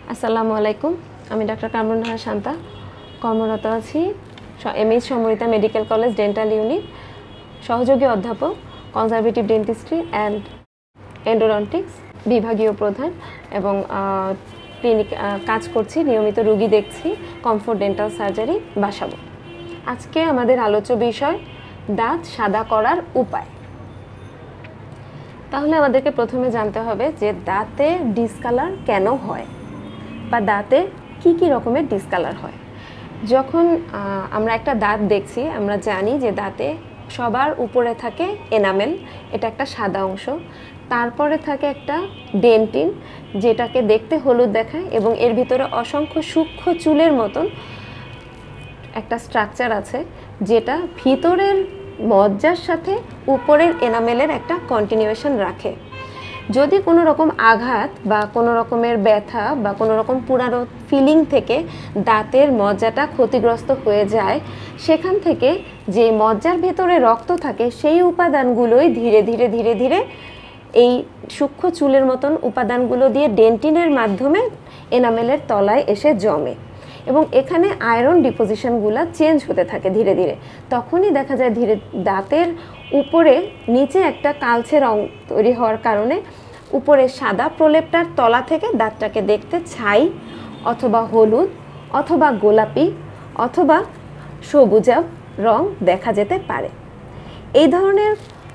আসসালামু আলাইকুম। আমি ডাক্তার কামরুন নাহার শান্তা, কর্মরত আছি MH Samorita medical college dental unit, সহযোগী অধ্যাপক, কনজারভেটিভ ডেন্টিস্ট্রি অ্যান্ড এন্ডোডন্টিক্স বিভাগীয় প্রধান এবং ক্লিনিক কাজ করছি, নিয়মিত রুগী দেখছি, কমফোর্ট ডেন্টাল সার্জারি, বাসাবো। আজকে আমাদের আলোচ্য বিষয় দাঁত সাদা করার উপায়। তাহলে আমাদেরকে প্রথমে জানতে হবে যে দাঁতে ডিসকালার কেন হয় বা দাঁতে কি কি রকমের ডিসকালার হয়। যখন আমরা একটা দাঁত দেখছি, আমরা জানি যে দাঁতে সবার উপরে থাকে এনামেল, এটা একটা সাদা অংশ, তারপরে থাকে একটা ডেন্টিন যেটাকে দেখতে হলুদ দেখায় এবং এর ভিতরে অসংখ্য সূক্ষ্ম চুলের মতন একটা স্ট্রাকচার আছে যেটা ভিতরের মজ্জার সাথে উপরের এনামেলের একটা কন্টিনিউয়েশন রাখে। যদি কোনো রকম আঘাত বা কোনো রকমের ব্যথা বা কোনো রকম পুরানো ফিলিং থেকে দাঁতের মজ্জাটা ক্ষতিগ্রস্ত হয়ে যায়, সেখান থেকে যে মজ্জার ভেতরে রক্ত থাকে সেই উপাদানগুলোই ধীরে ধীরে ধীরে ধীরে এই সূক্ষ্ম চুলের মতন উপাদানগুলো দিয়ে ডেন্টিনের মাধ্যমে এনামেলের তলায় এসে জমে এবং এখানে আয়রন ডিপোজিশনগুলো চেঞ্জ হতে থাকে ধীরে ধীরে। তখনই দেখা যায় ধীরে দাঁতের উপরে নিচে একটা কালচে রং তৈরি হওয়ার কারণে উপরে সাদা প্রলেপটার তলা থেকে দাঁতটাকে দেখতে ছাই অথবা হলুদ অথবা গোলাপি অথবা সবুজাভ রং দেখা যেতে পারে। এই ধরনের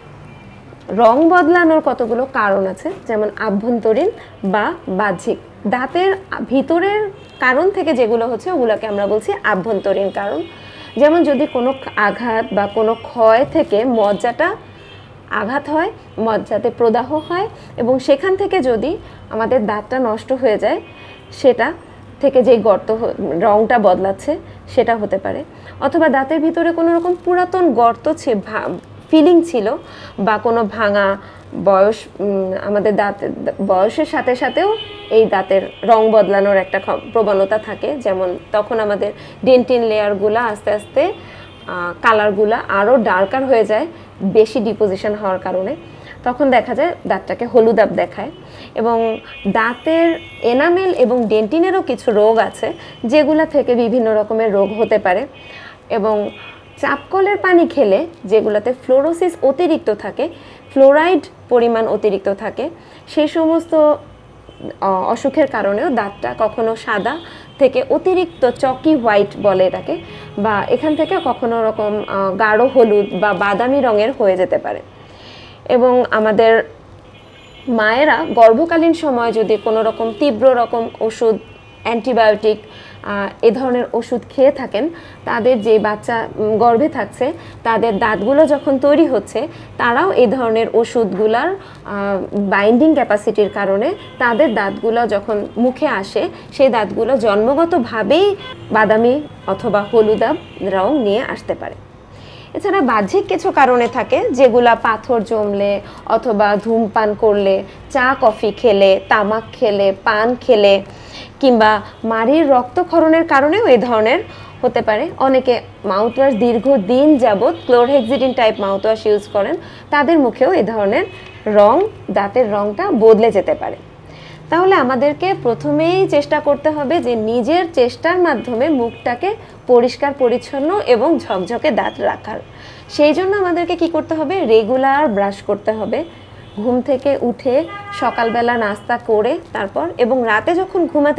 রং বদলানোর কতগুলো কারণ আছে, যেমন আভ্যন্তরীণ বা বাহ্যিক। দাঁতের ভিতরের কারণ থেকে যেগুলো হচ্ছে ওগুলোকে আমরা বলছি আভ্যন্তরীণ কারণ। যেমন যদি কোনো আঘাত বা কোনো ক্ষয় থেকে মজ্জাটা আঘাত হয়, মজ্জাতে প্রদাহ হয় এবং সেখান থেকে যদি আমাদের দাঁতটা নষ্ট হয়ে যায়, সেটা থেকে যেই গর্ত রংটা বদলাচ্ছে সেটা হতে পারে। অথবা দাঁতের ভিতরে কোনো রকম পুরাতন গর্ত ফিলিং ছিল বা কোনো ভাঙা বয়স, আমাদের দাঁতের বয়সের সাথে সাথেও এই দাঁতের রং বদলানোর একটা প্রবণতা থাকে। যেমন তখন আমাদের ডেন্টিন লেয়ারগুলো আস্তে আস্তে কালারগুলো আরও ডার্কার হয়ে যায় বেশি ডিপোজিশন হওয়ার কারণে, তখন দেখা যায় দাঁতটাকে হলুদাভ দেখায়। এবং দাঁতের এনামেল এবং ডেন্টিনেরও কিছু রোগ আছে যেগুলা থেকে বিভিন্ন রকমের রোগ হতে পারে। এবং চাপকলের পানি খেলে যেগুলোতে ফ্লোরোসিস অতিরিক্ত থাকে, ফ্লোরাইড পরিমাণ অতিরিক্ত থাকে, সেই সমস্ত অসুখের কারণেও দাঁতটা কখনো সাদা থেকে অতিরিক্ত চকি হোয়াইট বলে এটাকে, বা এখান থেকে কখনো রকম গাঢ় হলুদ বা বাদামি রঙের হয়ে যেতে পারে। এবং আমাদের মায়েরা গর্ভকালীন সময় যদি কোনো রকম তীব্র রকম ওষুধ, অ্যান্টিবায়োটিক এ ধরনের ওষুধ খেয়ে থাকেন, তাদের যে বাচ্চা গর্ভে থাকছে তাদের দাঁতগুলো যখন তৈরি হচ্ছে, তারাও এই ধরনের ওষুধগুলার বাইন্ডিং ক্যাপাসিটির কারণে তাদের দাঁতগুলো যখন মুখে আসে, সেই দাঁতগুলো জন্মগতভাবেই বাদামি অথবা হলুদাভ রং নিয়ে আসতে পারে। এছাড়া বাহ্যিক কিছু কারণে থাকে যেগুলা পাথর জমলে অথবা ধূমপান করলে, চা কফি খেলে, তামাক খেলে, পান খেলে কিংবা মাড়ির রক্তক্ষরণের কারণেও এই ধরনের হতে পারে। অনেকে মাউথওয়াশ দীর্ঘদিন যাবৎ ক্লোরহেক্সিডিন টাইপ মাউথওয়াশ ইউজ করেন, তাদের মুখেও এই ধরনের রং, দাঁতের রংটা বদলে যেতে পারে। তাহলে আমাদেরকে প্রথমেই চেষ্টা করতে হবে যে নিজের চেষ্টার মাধ্যমে মুখটাকে পরিষ্কার পরিচ্ছন্ন এবং ঝকঝকে দাঁত রাখার। সেই জন্য আমাদেরকে কি করতে হবে? রেগুলার ব্রাশ করতে হবে। ঘুম থেকে উঠে সকালবেলা নাস্তা করে তারপর, এবং রাতে যখন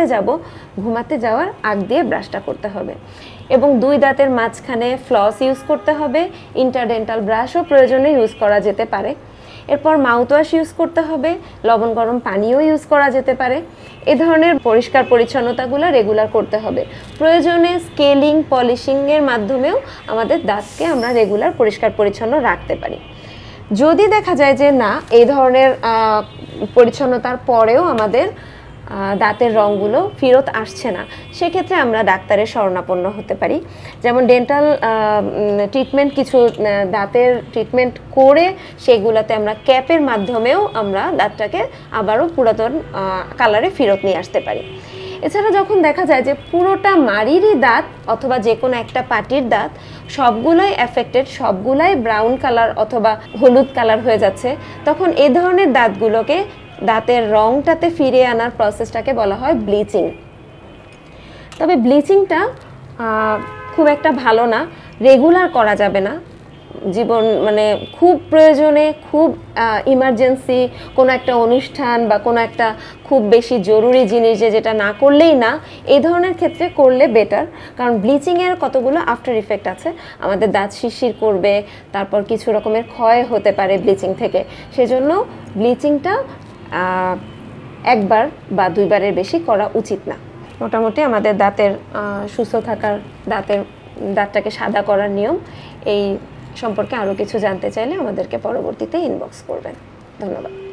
ঘুমাতে যাওয়ার আগ দিয়ে ব্রাশটা করতে হবে। এবং দুই দাঁতের মাঝখানে ফ্লস ইউজ করতে হবে। ইন্টারডেন্টাল ব্রাশও প্রয়োজনে ইউজ করা যেতে পারে। এরপর মাউথওয়াশ ইউজ করতে হবে, লবণ গরম পানিও ইউজ করা যেতে পারে। এ ধরনের পরিষ্কার পরিচ্ছন্নতাগুলো রেগুলার করতে হবে। প্রয়োজনে স্কেলিং, পলিশিংয়ের মাধ্যমেও আমাদের দাঁতকে আমরা রেগুলার পরিষ্কার পরিচ্ছন্ন রাখতে পারি। যদি দেখা যায় যে না, এই ধরনের পরিচ্ছন্নতার পরেও আমাদের দাঁতের রঙগুলো ফেরত আসছে না, সেক্ষেত্রে আমরা ডাক্তারের শরণাপন্ন হতে পারি। যেমন ডেন্টাল ট্রিটমেন্ট, কিছু দাঁতের ট্রিটমেন্ট করে সেগুলোতে আমরা ক্যাপের মাধ্যমেও আমরা দাঁতটাকে আবারও পুরাতন কালারে ফেরত নিয়ে আসতে পারি। এছাড়া যখন দেখা যায় যে পুরোটা মাড়িরই দাঁত অথবা যে কোনো একটা পাটির দাঁত সবগুলোই এফেক্টেড, সবগুলাই ব্রাউন কালার অথবা হলুদ কালার হয়ে যাচ্ছে, তখন এই ধরনের দাঁতগুলোকে দাঁতের রংটাতে ফিরিয়ে আনার প্রসেসটাকে বলা হয় ব্লিচিং। তবে ব্লিচিংটা খুব একটা ভালো না, রেগুলার করা যাবে না। জীবন মানে খুব প্রয়োজনে, খুব ইমার্জেন্সি কোনো একটা অনুষ্ঠান বা কোনো একটা খুব বেশি জরুরি জিনিস যেটা না করলেই না, এই ধরনের ক্ষেত্রে করলে বেটার। কারণ ব্লিচিংয়ের কতগুলো আফটার ইফেক্ট আছে, আমাদের দাঁত শিরশির করবে, তারপর কিছু রকমের ক্ষয় হতে পারে ব্লিচিং থেকে। সেজন্য ব্লিচিংটা একবার বা দুইবারের বেশি করা উচিত না। মোটামুটি আমাদের দাঁতের সুস্থ থাকার, দাঁতটাকে সাদা করার নিয়ম, এই সম্পর্কে আরও কিছু জানতে চাইলে আমাদেরকে পরবর্তীতে ইনবক্স করবেন। ধন্যবাদ।